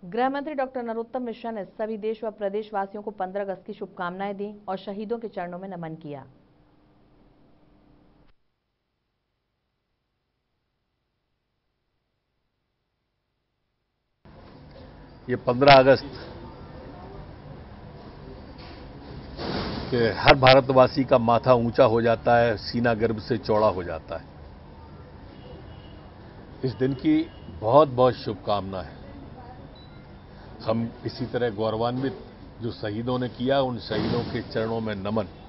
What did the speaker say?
गृह मंत्री डॉक्टर नरोत्तम मिश्रा ने सभी देश व प्रदेशवासियों को 15 अगस्त की शुभकामनाएं दी और शहीदों के चरणों में नमन किया। ये 15 अगस्त के हर भारतवासी का माथा ऊंचा हो जाता है, सीना गर्व से चौड़ा हो जाता है। इस दिन की बहुत बहुत शुभकामना है। हम इसी तरह गौरवान्वित जो शहीदों ने किया, उन शहीदों के चरणों में नमन।